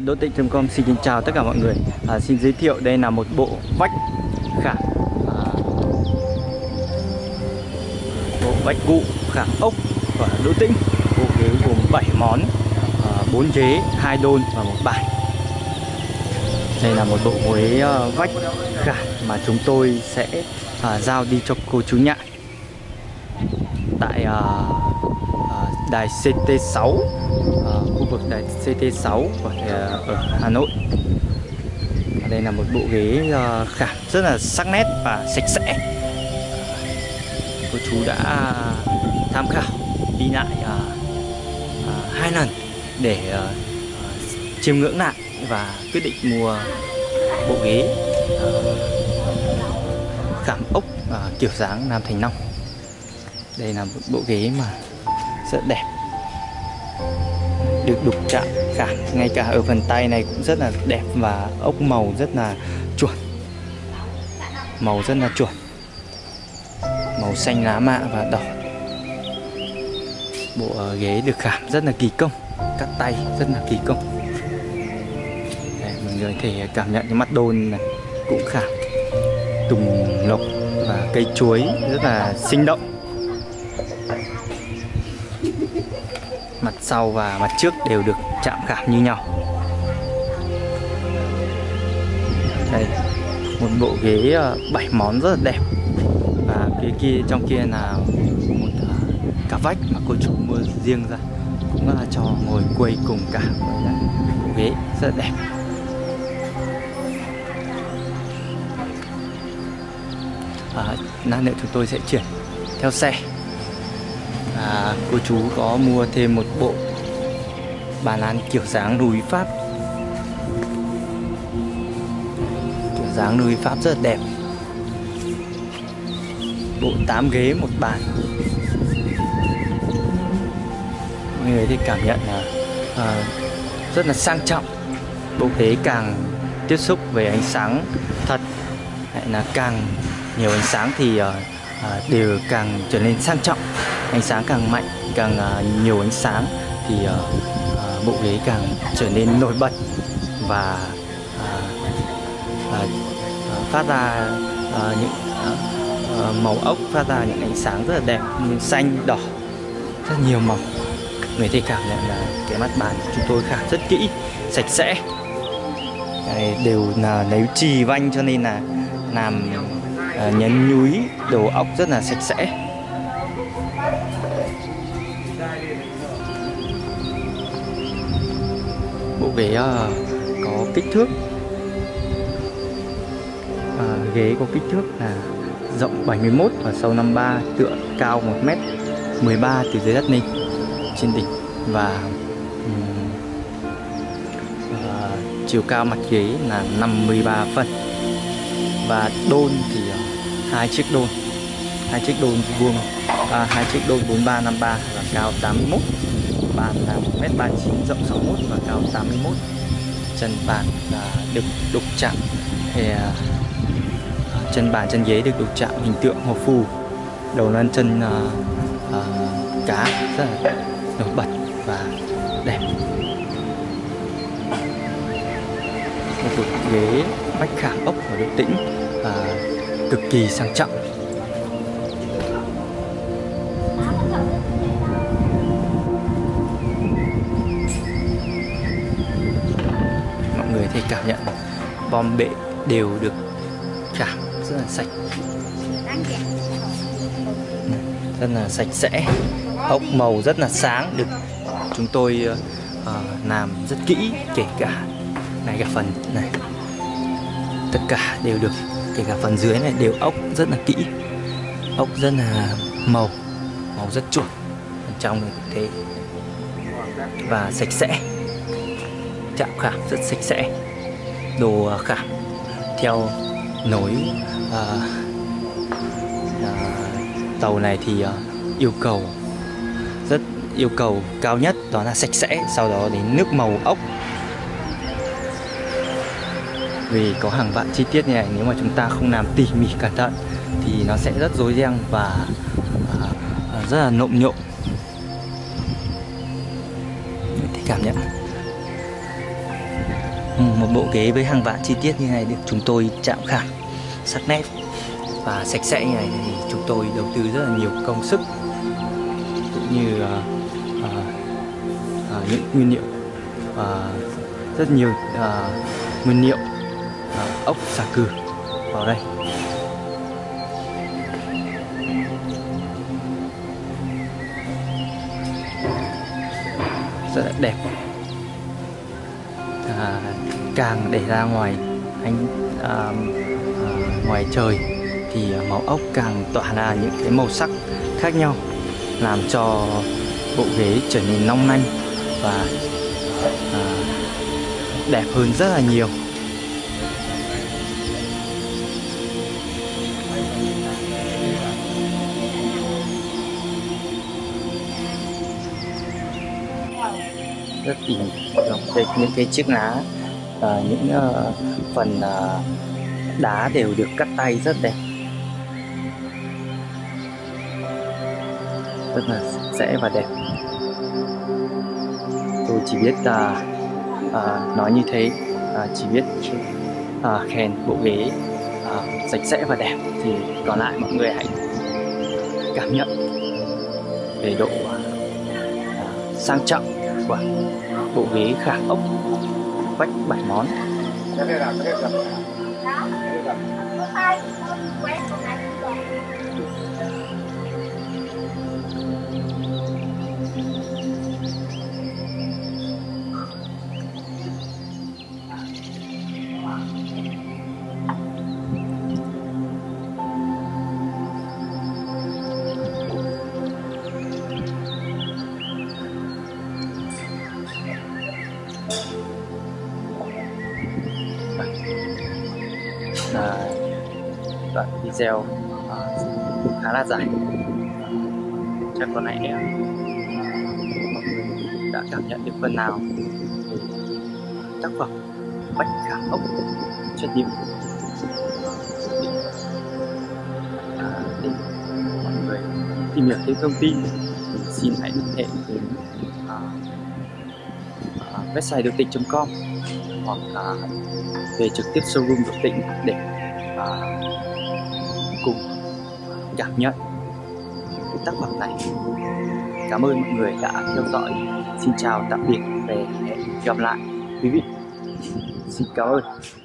Đỗ Tĩnh.com xin kính chào tất cả mọi người. Xin giới thiệu đây là một bộ vách khảm, bộ vách cụ khảm ốc của Đỗ Tĩnh. Bộ ghế gồm 7 món, 4 ghế, 2 đôn và 1 bàn. Đây là một bộ ghế vách khảm mà chúng tôi sẽ giao đi cho cô chú nhại tại đài CT6, khu vực đài CT6 ở Hà Nội. Đây là một bộ ghế khảm rất là sắc nét và sạch sẽ. Cô chú đã tham khảo đi lại 2 lần để chiêm ngưỡng lại và quyết định mua bộ ghế khảm ốc kiểu dáng Nam Thành Long. Đây là một bộ ghế mà rất đẹp, được đục chạm khảm ngay cả ở phần tay này cũng rất là đẹp, và ốc màu rất là chuẩn, màu rất là chuẩn, màu xanh lá mạ và đỏ. Bộ ghế được khảm rất là kỳ công, cắt tay rất là kỳ công. Đây, mọi người có thể cảm nhận cái mắt đôn này cũng khảm tùng lộc và cây chuối rất là sinh động. Mặt sau và mặt trước đều được chạm khảm như nhau. Đây, một bộ ghế 7 món rất là đẹp. Và phía kia, trong kia là một cả vách mà cô chủ mua riêng ra, cũng là cho ngồi quây cùng cả với bộ ghế rất là đẹp. Lát nữa chúng tôi sẽ chuyển theo xe. Cô chú có mua thêm một bộ bàn ăn kiểu dáng núi Pháp, kiểu dáng núi Pháp rất là đẹp. Bộ 8 ghế 1 bàn. Mọi người thì cảm nhận là rất là sang trọng. Bộ ghế càng tiếp xúc với ánh sáng thật hay là càng nhiều ánh sáng thì đều càng trở nên sang trọng. Ánh sáng càng mạnh, càng nhiều ánh sáng thì bộ ghế càng trở nên nổi bật và phát ra những màu ốc, phát ra những ánh sáng rất là đẹp như xanh, đỏ, rất nhiều màu. Người thì cảm nhận là cái mặt bàn của chúng tôi khảm rất kỹ, sạch sẽ. Đây, đều là lấy chì vanh cho nên là làm nhấn nhúi đồ ốc rất là sạch sẽ. Bộ ghế có kích thước, ghế có kích thước là rộng 71 và sâu 53, tựa cao 1m13 từ dưới đất lên trên đỉnh, và chiều cao mặt ghế là 53 phân. Và đôn thì 2 chiếc đôn vuông, 2 chiếc đôn 4353 và cao 81. Bàn là 1m39, rộng 61 và cao 81. Chân bàn là được đục chạm, chân bàn chân ghế được đục chạm hình tượng hổ phù, đầu lân chân cá rất là nổi bật và đẹp. Một bộ ghế vách khảm ốc của Đỗ Tĩnh cực kỳ sang trọng. Mọi người thì cảm nhận bom bệ đều được khảm rất là sạch, rất là sạch sẽ. Ốc màu rất là sáng, được chúng tôi làm rất kỹ, kể cả này, cả phần này, tất cả đều được, kể cả phần dưới này đều ốc rất là kỹ, ốc rất là màu rất chuẩn, bên trong này cũng thế, và sạch sẽ, chạm khảm rất sạch sẽ. Đồ khảm theo nối tàu này thì yêu cầu cao nhất đó là sạch sẽ, sau đó đến nước màu ốc. Vì có hàng vạn chi tiết như này, nếu mà chúng ta không làm tỉ mỉ cẩn thận thì nó sẽ rất rối ren và rất là nộm nhộm. Thì cảm nhận Một bộ ghế với hàng vạn chi tiết như này được chúng tôi chạm khảm, sắc nét và sạch sẽ như này thì chúng tôi đầu tư rất là nhiều công sức cũng như những nguyên liệu, rất nhiều nguyên liệu ốc xà cừ vào đây. Rất là đẹp. Càng để ra ngoài ngoài trời thì màu ốc càng tỏa ra những cái màu sắc khác nhau, làm cho bộ ghế trở nên long lanh và đẹp hơn rất là nhiều. Rất tỉ mỉ, những cái chiếc lá, những phần đá đều được cắt tay rất đẹp, rất là sạch sẽ và đẹp. Tôi chỉ biết nói như thế, chỉ biết khen bộ ghế sạch sẽ và đẹp, thì còn lại mọi người hãy cảm nhận về độ sang trọng của bộ ghế khảm ốc vách 7 món. Đoạn video khá là dài, chắc có lẽ mọi người đã cảm nhận được phần nào về tác phẩm vách khảm ốc chất liệu. Để mọi người tìm hiểu thêm thông tin thì xin hãy liên hệ đến website Được Tĩnh.com hoặc về trực tiếp showroom Được Tĩnh để cùng cảm nhận cái tác phẩm này. Cảm ơn mọi người đã theo dõi. Xin chào tạm biệt và hẹn gặp lại quý vị. Xin cảm ơn.